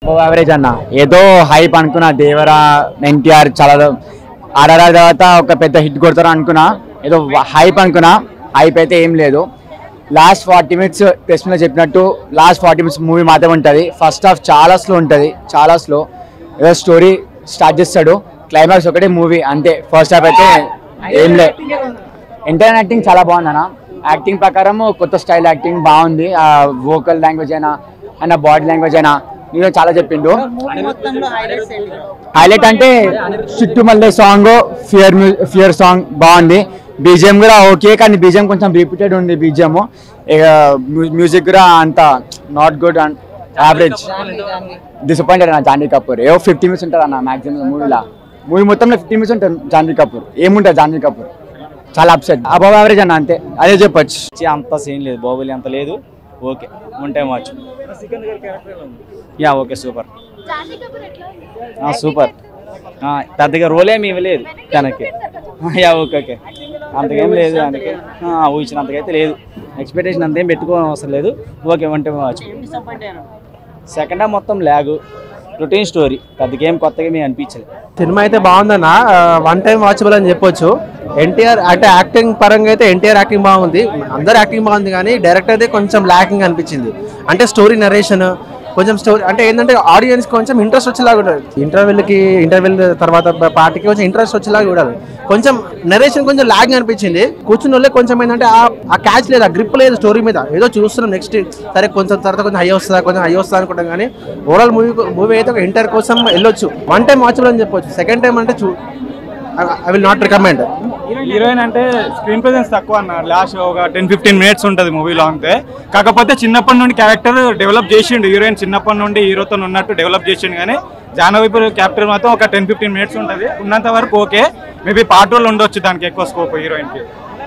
Average అన్న ఏదో hype అనుకున్నా దేవరా ఎన్టీఆర్ చాలా ఆర్ఆర్ఆర్ తర్వాత ఒక పెద్ద హిట్ కొడతారు అనుకున్నా ఏదో హైప్ అనుకున్నా హైప్ అయితే ఏం లేదు లాస్ట్ 40 minutes ప్రశ్నలో చెప్పినట్టు లాస్ట్ 40 minutes మూవీ మాత్రమే ఉంటుంది ఫస్ట్ హాఫ్ చాలా స్లో ఉంటుంది చాలా స్లో ఏదో స్టోరీ స్టార్ట్ చేస్తాడు క్లైమాక్స్ ఒకటే మూవీ అంతే ఫస్ట్ హాఫ్ అయితే ఏం లే ఎంటైర్ యాక్టింగ్ చాలా బాగుంది అన్న యాక్టింగ్ ప్రకారం కొత్త స్టైల్ యాక్టింగ్ బాగుంది ఆ వోకల్ లాంగ్వేజ్ అయినా అండ్ బాడీ లాంగ్వేజ్ అయినా నేను చాలా చెప్పిండు హైలైట్ అంటే చుట్టుమల్లే సాంగ్ ఫియర్ సాంగ్ బాగుంది బీజిఎం కూడా ఓకే కానీ బీజిఎం కొంచెం రిపీటెడ్ ఉంది బీజిఎం ఇక మ్యూజిక్ కూడా అంత not good and average disappointed అన్న జాన్వీ కపూర్ ఏవో 50 minutes ఉంటుంది అన్న మ్యాక్సిమం మూవీ మొత్తంలో 50 minutes ఉంటుంది జాన్వీ కపూర్ ఏముంటుంది జాన్వీ కపూర్ చాలా అప్సెట్ అబవ్ యావరేజ్ అన్న అంతే అదే చెప్పొచ్చు అంత సీన్ లేదు బాహుబలి అంత లేదు okay one time watch ya okay super super పెద్దగా రోల్ ఏమి ఇవ్వలేదు తనకి యా ఓకే ఓకే అంతకేం లేదు దానికి ఊహించినంతకైతే లేదు ఎక్స్పెక్టేషన్ అంతేం పెట్టుకోవడం అవసరం లేదు okay one time watch second half మొత్తం ల్యాగ్ రొటీన్ స్టోరీ పెద్దగేం కొత్తగా మేము అనిపించలేదు సినిమా అయితే బాగుందన్న వన్ టైం వాచబుల్ అని చెప్పొచ్చు ఎన్టీఆర్ అంటే యాక్టింగ్ పరంగా అయితే ఎన్టీఆర్ యాక్టింగ్ బాగుంది అందరు యాక్టింగ్ బాగుంది కానీ డైరెక్టర్ అయితే కొంచెం ల్యాకింగ్ అనిపించింది అంటే స్టోరీ నరేషన్ కొంచెం స్టోరీ అంటే ఏంటంటే ఆడియన్స్ కొంచెం ఇంట్రెస్ట్ వచ్చేలాగా ఉండాలి ఇంటర్వెల్ తర్వాత పార్టీకి కొంచెం ఇంట్రెస్ట్ వచ్చేలాగా ఉండాలి కొంచెం నరేషన్ కొంచెం ల్యాగ్ అనిపించింది కూర్చున్న వాళ్ళే కొంచెం ఏంటంటే ఆ క్యాచ్ లేదు ఆ గ్రిప్ లేదు స్టోరీ మీద ఏదో చూస్తున్నాం నెక్స్ట్ సరే కొంచెం తర్వాత కొంచెం హై వస్తుందా అనుకుంటాం కానీ ఓవరాల్ మూవీ అయితే ఒక ఇంటర్ కోసం వెళ్ళొచ్చు వన్ టైం వాచబుల్ అని చెప్పొచ్చు సెకండ్ టైం అంటే I will not recommend heroine అంటే స్క్రీన్ ప్రెజెన్స్ తక్కువ అన్న లాస్ట్ ఒక 10-15 minutes ఉంటుంది మూవీ లాంగ్ కాకపోతే చిన్నప్పటి నుండి క్యారెక్టర్ డెవలప్ చేసిండు హీరోయిన్ చిన్నప్పటి నుండి హీరోతో ఉన్నట్టు డెవలప్ చేసిండు కానీ జాహ్నవి క్యారెక్టర్ మాత్రం ఒక 10-15 minutes ఉంటుంది ఉన్నంత వరకు ఓకే మేబీ పార్ట్ 2 ఉండొచ్చు దానికి ఎక్కువ స్కోప్ హీరోయిన్కి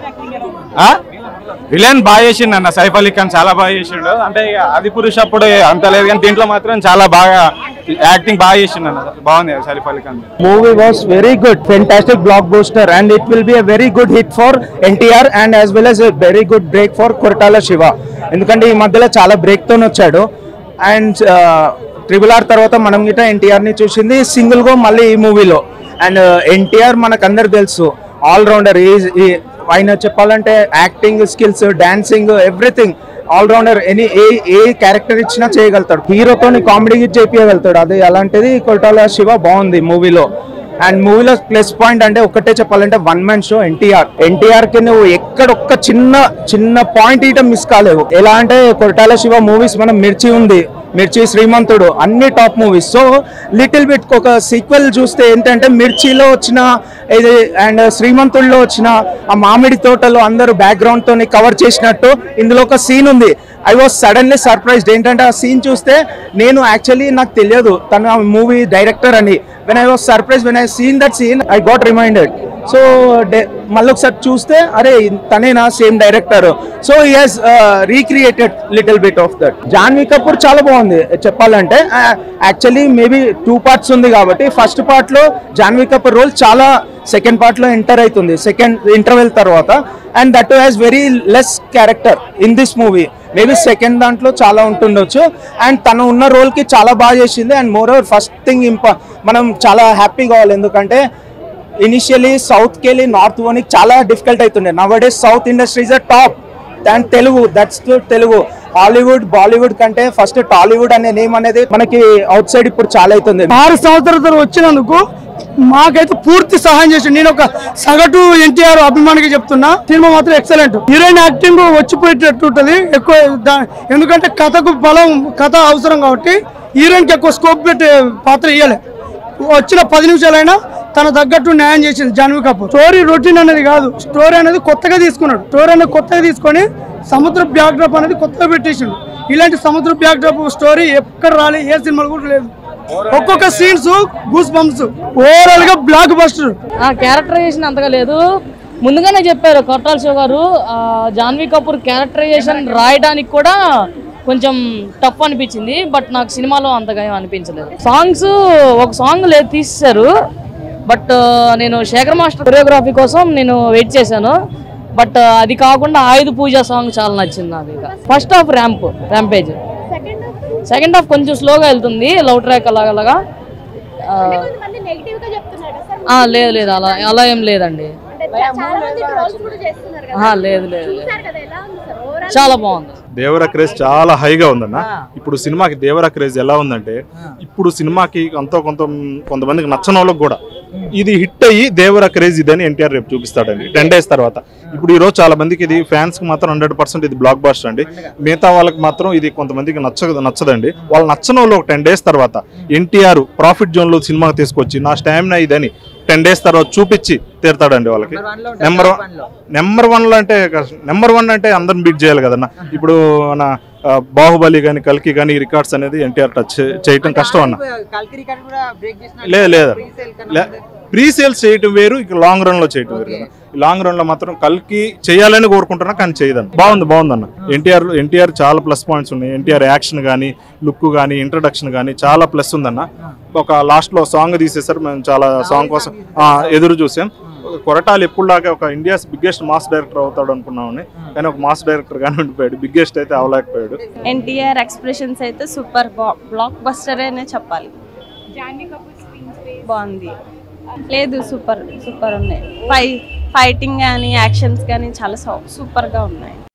విలన్ బాగా చేసిండు అన్న సైఫ్ అలీ ఖాన్ చాలా బాగా చేసిండు అంటే అది పురుష అప్పుడు అంత లేదు కానీ దీంట్లో మాత్రం చాలా బాగా యాక్టింగ్ బాగా చేసిండు అన్న బాగుంది Saif Ali Khan movie was very good fantastic blockbuster and it will be a very good hit for NTR and as well as very good break for Koratala Siva ఎందుకంటే ఈ మధ్యలో చాలా బ్రేక్ తో వచ్చాడు అండ్ RRR తర్వాత మనం గిట్ట ఎన్టీఆర్ ని చూసింది సింగిల్ గా మళ్ళీ ఈ మూవీలో అండ్ ఎన్టీఆర్ మనకందరు తెలుసు ఆల్రౌండర్ ఆయన చెప్పాలంటే acting skills dancing everything allrounder ఏ క్యారెక్టర్ ఇచ్చినా చేయగలుగుతాడు హీరోతో కామెడీ చేపించగలుగుతాడు అది అలాంటిది కొరటాల శివ బాగుంది మూవీలో అండ్ మూవీలో ప్లస్ పాయింట్ అంటే ఒక్కటే చెప్పాలంటే వన్ మ్యాన్ షో ఎన్టీఆర్ కి నువ్వు ఎక్కడొక్క చిన్న పాయింట్ ఇయటం మిస్ కాలేవు ఎలా అంటే కొరటాల శివ మూవీస్ మనం మిర్చి శ్రీమంతుడు అన్ని top movies so little bit ఒక సీక్వెల్ చూస్తే ఏంటంటే మిర్చిలో వచ్చిన ఇది అండ్ శ్రీమంతుడిలో వచ్చిన ఆ మామిడి తోటలో అందరూ బ్యాక్గ్రౌండ్ తోని కవర్ చేసినట్టు ఇందులో ఒక సీన్ ఉంది ఐ వాజ్ సడన్లీ సర్ప్రైజ్డ్ ఏంటంటే ఆ సీన్ చూస్తే నేను యాక్చువల్లీ నాకు తెలియదు తన మూవీ డైరెక్టర్ అని when I was surprise when I seen that scene I got reminded so మళ్ళీ ఒకసారి చూస్తే అరే తనేనా same director so he has recreated little bit of that Janhvi Kapoor చాలా బాగుంది చెప్పాలంటే యాక్చువల్లీ మేబీ 2 parts ఉంది కాబట్టి ఫస్ట్ పార్ట్ లో జాన్వీ కపూర్ రోల్ చాలా సెకండ్ పార్ట్ లో ఎంటర్ అవుతుంది సెకండ్ ఇంటర్వెల్ తర్వాత and that has very less character in this movie maybe second దాంట్లో చాలా ఉంటుండొచ్చు అండ్ తను ఉన్న రోల్ కి చాలా బాగా చేసింది and moreover first thing మనం చాలా హ్యాపీ కావాలి ఎందుకంటే ఇనిషియలీ సౌత్కి వెళ్ళి నార్త్ పోనీకి చాలా డిఫికల్ట్ అవుతుండే nowadays south industry is a top and Telugu that's Telugu Hollywood Bollywood కంటే ఫస్ట్ టాలీవుడ్ అనే నేమ్ అనేది మనకి అవుట్ సైడ్ ఇప్పుడు చాలా అవుతుంది 6 సంవత్సరాల వచ్చినందుకు మాకైతే పూర్తి సహాయం చేసి నేను ఒక సగటు ఎన్టీఆర్ అభిమానికి చెప్తున్నా సినిమా మాత్రం ఎక్సలెంట్ హీరోయిన్ యాక్టింగ్ వచ్చిపోయేటట్టు ఉంటుంది ఎక్కువ ఎందుకంటే కథ అవసరం కాబట్టి హీరోయిన్ కి ఎక్కువ స్కోప్ పెట్టే పాత్ర ఇవ్వలే వచ్చిన 10 నిమిషాలైనా తన తగ్గట్టు న్యాయం చేసింది జాన్వీ కపూర్ స్టోరీ రొటీన్ అనేది కాదు స్టోరీ అనేది కొత్తగా తీసుకున్నాడు స్టోరీ అనేది కొత్తగా తీసుకొని సముద్ర బ్యాక్డ్రాప్ అనేది కొత్తగా పెట్టేసిండు ఇలాంటి సముద్ర బ్యాక్డ్రాప్ స్టోరీ ఎక్కడ రాలే ఏ సినిమాలు కూడా లేదు ఒక్కొక్క సీన్స్ గూస్ బంప్స్ ఓవరాల్ గా బ్లాక్ బస్టర్ క్యారెక్టరైజేషన్ అంతగా లేదు ముందుగానే చెప్పారు కొరటాల శివ గారు జాన్వీ కపూర్ క్యారెక్టరైజేషన్ రాయడానికి కూడా కొంచెం టఫ్ అనిపించింది బట్ నాకు సినిమాలో అంతగా అనిపించలేదు ఒక సాంగ్ లేదు తీసేశారు బట్ నేను శేఖర్ మాస్టర్ కొరియోగ్రఫీ కోసం నేను వెయిట్ చేశాను బట్ అది కాకుండా ఆయుధ పూజ సాంగ్ చాలా నచ్చింది నాకు first half rampage second half కొంచెం స్లోగా వెళ్తుంది, లవ్ ట్రాక్ అలాగలాగా. లేదు లేదు, అలా ఏం లేదండి. లేదు లేదు, చాలా బాగుంది. దేవర క్రేజ్ చాలా హైగా ఉందన్న. ఇప్పుడు సినిమాకి దేవర క్రేజ్ ఎలా ఉందంటే, ఇప్పుడు సినిమాకి కొంతమందికి నచ్చని వాళ్ళకి కూడా ఇది హిట్ అయ్యి దేవర క్రేజ్ ఇదని ఎన్టీఆర్ రేపు చూపిస్తాడండి 10 days తర్వాత. ఇప్పుడు ఈ రోజు చాలా మందికి ఇది ఫ్యాన్స్ కి మాత్రం 100% ఇది బ్లాక్ బస్టర్ అండి. మిగతా వాళ్ళకి మాత్రం ఇది కొంతమందికి నచ్చదండి. వాళ్ళు నచ్చని వాళ్ళు ఒక 10 days తర్వాత ఎన్టీఆర్ ప్రాఫిట్ జోన్ లో సినిమాకి తీసుకొచ్చి నా స్టామినా ఇదని 10 days తర్వాత చూపించి తీరుతాడండి వాళ్ళకి. నెంబర్ వన్ అంటే అందరిని బీట్ చేయాలి కదన్న. ఇప్పుడు మన బాహుబలి కానీ కల్కి కానీ రికార్డ్స్ అనేది ఎన్టీఆర్ టచ్ చేయటం కష్టం అన్న. లేదు ప్రీ సేల్స్ చేయటం వేరు, ఇక లాంగ్ రన్ లో చేయటం వేరు కదా. లాంగ్ రన్ లో మాత్రం కల్కి చేయాలని కోరుకుంటున్నా, కానీ చేయదండి. బాగుందన్న. ఎన్టీఆర్ చాలా ప్లస్ పాయింట్స్ ఉన్నాయి. ఎన్టీఆర్ యాక్షన్ కానీ, లుక్ కానీ, ఇంట్రడక్షన్ కానీ చాలా ప్లస్ ఉందన్న. ఒక లాస్ట్ లో సాంగ్ తీసేసారు, మేము చాలా సాంగ్ కోసం ఎదురు చూసాం. కొరటాలు ఎప్పుడులాగా ఒక ఇండియాస్ బిగ్గెస్ట్ మాస్ డైరెక్టర్ అవుతాడు అనుకున్నామని, కానీ ఒక మాస్ డైరెక్టర్ గానే ఉండిపోయాడు. బిగ్గెస్ట్ అయితే అవలేకపోయాడు. ఎన్టీఆర్ ఎక్స్ప్రెషన్స్ అయితే సూపర్, బ్లాక్ బస్టర్ అనే చెప్పాలి. బాగుంది. లేదు, సూపర్ ఉన్నాయి. ఫైటింగ్ కానీ యాక్షన్స్ కానీ చాలా సూపర్గా ఉన్నాయి.